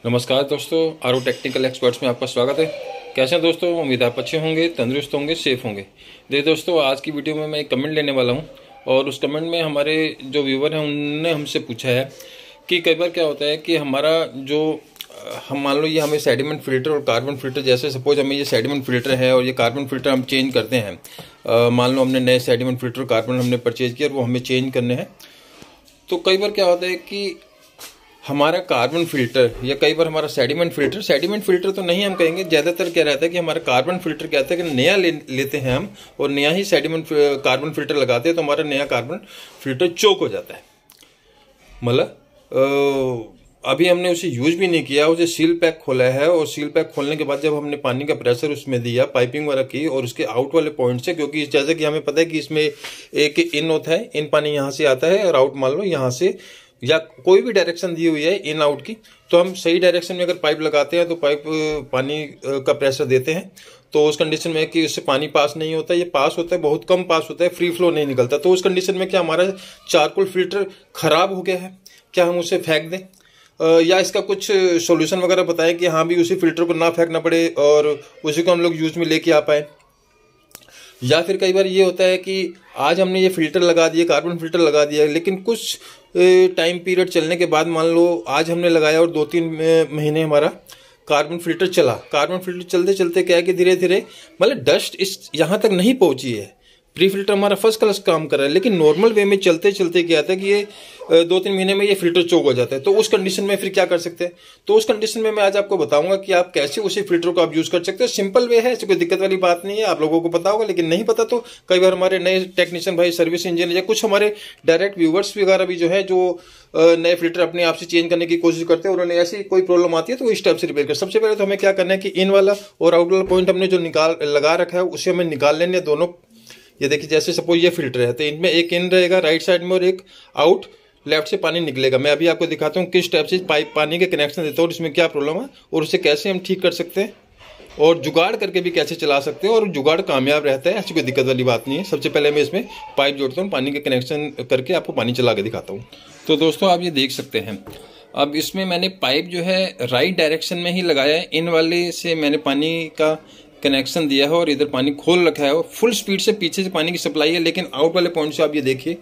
नमस्कार दोस्तों, RO technical experts में आपका स्वागत है। कैसे हैं दोस्तों? उम्मीद आप अच्छे होंगे, तंदुरुस्त होंगे, सेफ होंगे। देखिए दोस्तों, आज की वीडियो में मैं एक कमेंट लेने वाला हूं और उस कमेंट में हमारे जो व्यूवर हैं उन्होंने हमसे पूछा है कि कई बार क्या होता है कि हमारा जो हम मान लो ये हमें सेडिमेंट फिल्टर और कार्बन फिल्टर, जैसे सपोज हमें ये सेडिमेंट फिल्टर है और ये कार्बन फिल्टर हम चेंज करते हैं। मान लो हमने नए सेडिमेंट फिल्टर कार्बन हमने परचेज किया और वो हमें चेंज करने हैं। तो कई बार क्या होता है कि हमारा कार्बन फिल्टर या कई बार हमारा सेडिमेंट फिल्टर तो नहीं हम कहेंगे, ज़्यादातर क्या रहता है कि हमारा कार्बन फिल्टर क्या होता है कि नया लेते हैं हम और नया ही सेडिमेंट कार्बन फिल्टर लगाते हैं तो हमारा नया कार्बन फिल्टर चोक हो जाता है। मतलब अभी हमने उसे यूज भी नहीं किया, उसे सील पैक खोला है और सील पैक खोलने के बाद जब हमने पानी का प्रेशर उसमें दिया, पाइपिंग वगैरह की और उसके आउट वाले पॉइंट से, क्योंकि जैसे कि हमें पता है कि इसमें एक इन होता है, इन पानी यहाँ से आता है और आउट मान लो यहाँ से, या कोई भी डायरेक्शन दी हुई है इन आउट की, तो हम सही डायरेक्शन में अगर पाइप लगाते हैं तो पाइप पानी का प्रेशर देते हैं तो उस कंडीशन में कि उससे पानी पास नहीं होता, ये पास होता है, बहुत कम पास होता है, फ्री फ्लो नहीं निकलता। तो उस कंडीशन में क्या हमारा चारकोल फिल्टर खराब हो गया है, क्या हम उसे फेंक दें या इसका कुछ सॉल्यूशन वगैरह बताएं कि हाँ भी उसी फिल्टर को ना फेंकना पड़े और उसी को हम लोग यूज में लेके आ पाए। या फिर कई बार ये होता है कि आज हमने ये फिल्टर लगा दिए, कार्बन फिल्टर लगा दिया, लेकिन कुछ टाइम पीरियड चलने के बाद, मान लो आज हमने लगाया और 2-3 महीने हमारा कार्बन फिल्टर चला। कार्बन फिल्टर चलते चलते क्या है कि धीरे धीरे मतलब डस्ट इस यहाँ तक नहीं पहुंची है, प्री फिल्टर हमारा फर्स्ट क्लास काम कर रहा है, लेकिन नॉर्मल वे में चलते चलते क्या आता है कि ये 2-3 महीने में ये फिल्टर चोक हो जाता है। तो उस कंडीशन में फिर क्या कर सकते हैं? तो उस कंडीशन में मैं आज आपको बताऊंगा कि आप कैसे उसी फिल्टर को आप यूज कर सकते हैं। सिंपल वे है, ऐसी कोई दिक्कत वाली बात नहीं है, आप लोगों को पता होगा, लेकिन नहीं पता तो कई बार हमारे नए टेक्नीशियन भाई, सर्विस इंजीनियर या कुछ हमारे डायरेक्ट व्यूवर्स वगैरह भी जो है जो नए फिल्टर अपने आप से चेंज करने की कोशिश करते हैं और उन्हें ऐसी कोई प्रॉब्लम आती है तो वो इस टाइप से रिपेयर कर। सबसे पहले तो हमें क्या करना है कि इन वाला और आउट वाला पॉइंट हमने जो लगा रखा है उसे हमें निकाल लेने दोनों। ये देखिए, जैसे सपोज ये फिल्टर है तो इनमें एक इन रहेगा राइट साइड में और एक आउट लेफ्ट से पानी निकलेगा। मैं अभी आपको दिखाता हूँ किस टाइप से पाइप पानी के कनेक्शन देता हूँ और इसमें क्या प्रॉब्लम है और उसे कैसे हम ठीक कर सकते हैं और जुगाड़ करके भी कैसे चला सकते हैं और जुगाड़ कामयाब रहता है, ऐसी कोई दिक्कत वाली बात नहीं है। सबसे पहले मैं इसमें पाइप जोड़ता हूँ, पानी के कनेक्शन करके आपको पानी चला के दिखाता हूँ। तो दोस्तों आप ये देख सकते हैं, अब इसमें मैंने पाइप जो है राइट डायरेक्शन में ही लगाया है। इन वाले से मैंने पानी का कनेक्शन दिया है और इधर पानी खोल रखा है और फुल स्पीड से पीछे से पानी की सप्लाई है, लेकिन आउट वाले पॉइंट से आप ये देखिए,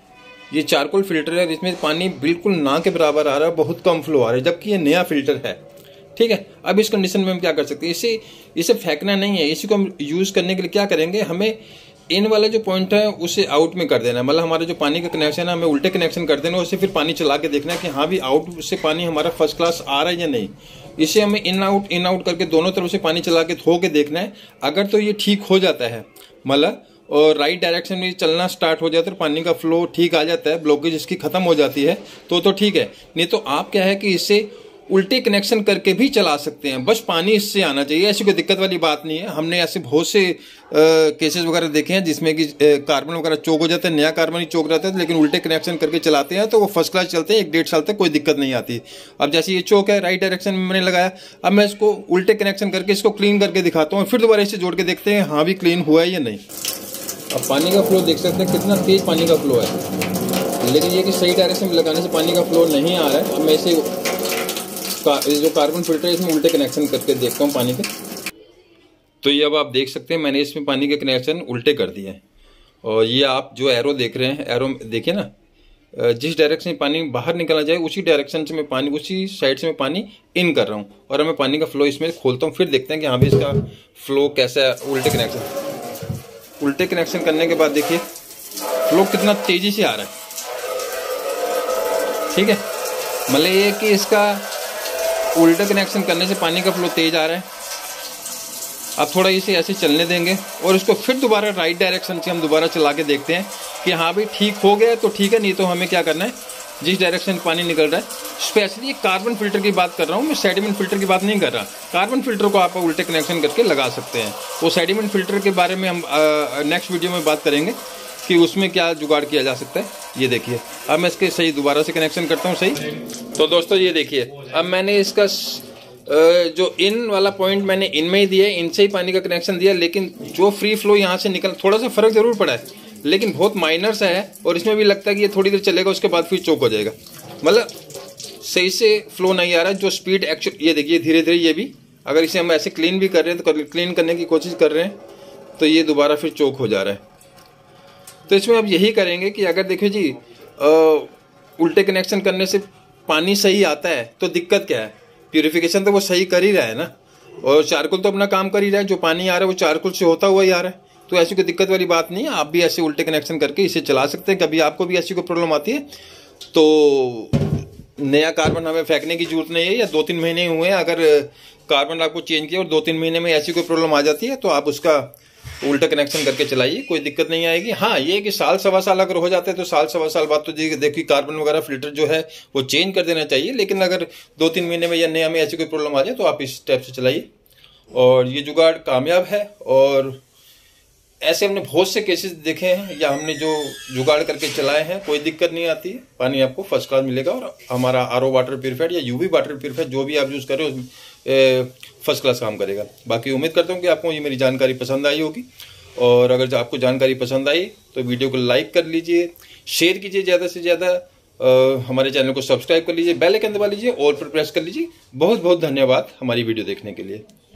ये चारकोल फिल्टर है, इसमें पानी बिल्कुल ना के बराबर आ रहा है, बहुत कम फ्लो आ रहा है, जबकि ये नया फिल्टर है। ठीक है, अब इस कंडीशन में हम क्या कर सकते हैं? इसे फेंकना नहीं है, इसी को हम यूज करने के लिए क्या करेंगे, हमें इन वाला जो पॉइंट है उसे आउट में कर देना है। मतलब हमारा जो पानी का कनेक्शन है हमें उल्टे कनेक्शन कर देना है, उसे फिर पानी चला के देखना है कि हाँ भी आउट से पानी हमारा फर्स्ट क्लास आ रहा है या नहीं। इसे हमें इन आउट करके दोनों तरफ से पानी चला के धो के देखना है। अगर तो ये ठीक हो जाता है, मतलब और राइट डायरेक्शन में चलना स्टार्ट हो जाता है, पानी का फ्लो ठीक आ जाता है, ब्लॉकेज इसकी खत्म हो जाती है, तो ठीक है। नहीं तो आप क्या है कि इसे उल्टे कनेक्शन करके भी चला सकते हैं, बस पानी इससे आना चाहिए, ऐसी कोई दिक्कत वाली बात नहीं है। हमने ऐसे बहुत से केसेस वगैरह देखे हैं जिसमें कि कार्बन वगैरह चोक हो जाता है, नया कार्बन ही चोक रहता है, लेकिन उल्टे कनेक्शन करके चलाते हैं तो वो फर्स्ट क्लास चलते हैं, 1-1.5 साल तक कोई दिक्कत नहीं आती। अब जैसे ये चोक है, राइट डायरेक्शन में मैंने लगाया, अब मैं इसको उल्टे कनेक्शन करके इसको क्लीन करके दिखाता हूँ, फिर दोबारा इसे जोड़ के देखते हैं हाँ भी क्लीन हुआ है या नहीं। अब पानी का फ्लो देख सकते हैं, कितना तेज पानी का फ्लो है, लेकिन ये कि सही डायरेक्शन में लगाने से पानी का फ्लो नहीं आ रहा है। अब मैं इसे जो कार्बन फिल्टर है इसमें उल्टे कनेक्शन करके देखता हूँ पानी के। तो ये अब आप देख सकते हैं मैंने इसमें पानी के कनेक्शन उल्टे कर दिए हैं और ये आप जो एरो देख रहे हैं, एरो देखिए ना, जिस डायरेक्शन में पानी बाहर निकलना चाहिए उसी डायरेक्शन से मैं पानी, उसी साइड से मैं पानी इन कर रहा हूँ और अब मैं पानी का फ्लो इसमें खोलता हूँ, फिर देखते हैं कि हाँ भी इसका फ्लो कैसा है। उल्टे कनेक्शन करने के बाद देखिए फ्लो कितना तेजी से आ रहा है। ठीक है, मतलब ये कि इसका उल्टे कनेक्शन करने से पानी का फ्लो तेज आ रहा है। अब थोड़ा इसे ऐसे चलने देंगे और इसको फिर दोबारा राइट डायरेक्शन से हम दोबारा चला के देखते हैं कि हाँ भाई ठीक हो गया तो ठीक है, नहीं तो हमें क्या करना है, जिस डायरेक्शन पानी निकल रहा है, स्पेशली कार्बन फिल्टर की बात कर रहा हूँ मैं, सेडिमेंट फिल्टर की बात नहीं कर रहा। कार्बन फिल्टर को आप उल्टे कनेक्शन करके लगा सकते हैं। वो सेडिमेंट फिल्टर के बारे में हम नेक्स्ट वीडियो में बात करेंगे कि उसमें क्या जुगाड़ किया जा सकता है। ये देखिए, अब मैं इसके सही दोबारा से कनेक्शन करता हूँ सही। तो दोस्तों ये देखिए, अब मैंने इसका जो इन वाला पॉइंट मैंने इनमें ही दिया, इनसे ही पानी का कनेक्शन दिया, लेकिन जो फ्री फ्लो यहाँ से निकल, थोड़ा सा फर्क जरूर पड़ा है, लेकिन बहुत माइनर सा है और इसमें भी लगता है कि ये थोड़ी देर चलेगा उसके बाद फिर चोक हो जाएगा। मतलब सही से फ्लो नहीं आ रहा है, जो स्पीड एक्चुअल, ये देखिए धीरे धीरे ये भी, अगर इसे हम ऐसे क्लीन भी कर रहे हैं तो क्लीन करने की कोशिश कर रहे हैं तो ये दोबारा फिर चोक हो जा रहा है। तो इसमें अब यही करेंगे कि अगर देखिए जी उल्टे कनेक्शन करने से पानी सही आता है तो दिक्कत क्या है, प्यूरिफिकेशन तो वो सही कर ही रहा है ना, और चारकोल तो अपना काम कर ही रहा है, जो पानी आ रहा है वो चारकोल से होता हुआ ही आ रहा है, तो ऐसी कोई दिक्कत वाली बात नहीं है। आप भी ऐसे उल्टे कनेक्शन करके इसे चला सकते हैं। कभी आपको भी ऐसी कोई प्रॉब्लम आती है तो नया कार्बन हमें फेंकने की जरूरत नहीं है, या 2-3 महीने हुए हैं अगर कार्बन आपको चेंज किया और 2-3 महीने में ऐसी कोई प्रॉब्लम आ जाती है तो आप उसका उल्टा कनेक्शन करके चलाइए, कोई दिक्कत नहीं आएगी। हाँ, ये कि साल सवा साल अगर हो जाते हैं तो साल सवा साल बाद तो देखिए कार्बन वगैरह फिल्टर जो है वो चेंज कर देना चाहिए, लेकिन अगर 2-3 महीने में या नया में ऐसी कोई प्रॉब्लम आ जाए तो आप इस टाइप से चलाइए। और ये जुगाड़ कामयाब है, और ऐसे हमने बहुत से केसेस देखे हैं या हमने जो जुगाड़ करके चलाए हैं, कोई दिक्कत नहीं आती है, पानी आपको फर्स्ट क्लास मिलेगा। और हमारा आरओ वाटर प्यूरिफायर या यूवी वाटर प्यूरिफायर जो भी आप यूज़ कर रहे हो फर्स्ट क्लास काम करेगा। बाकी उम्मीद करता हूँ कि आपको ये मेरी जानकारी पसंद आई होगी, और अगर आपको जानकारी पसंद आई तो वीडियो को लाइक कर लीजिए, शेयर कीजिए ज़्यादा से ज़्यादा, हमारे चैनल को सब्सक्राइब कर लीजिए, बेल आइकन दबा लीजिए, ऑल पर प्रेस कर लीजिए। बहुत बहुत धन्यवाद हमारी वीडियो देखने के लिए।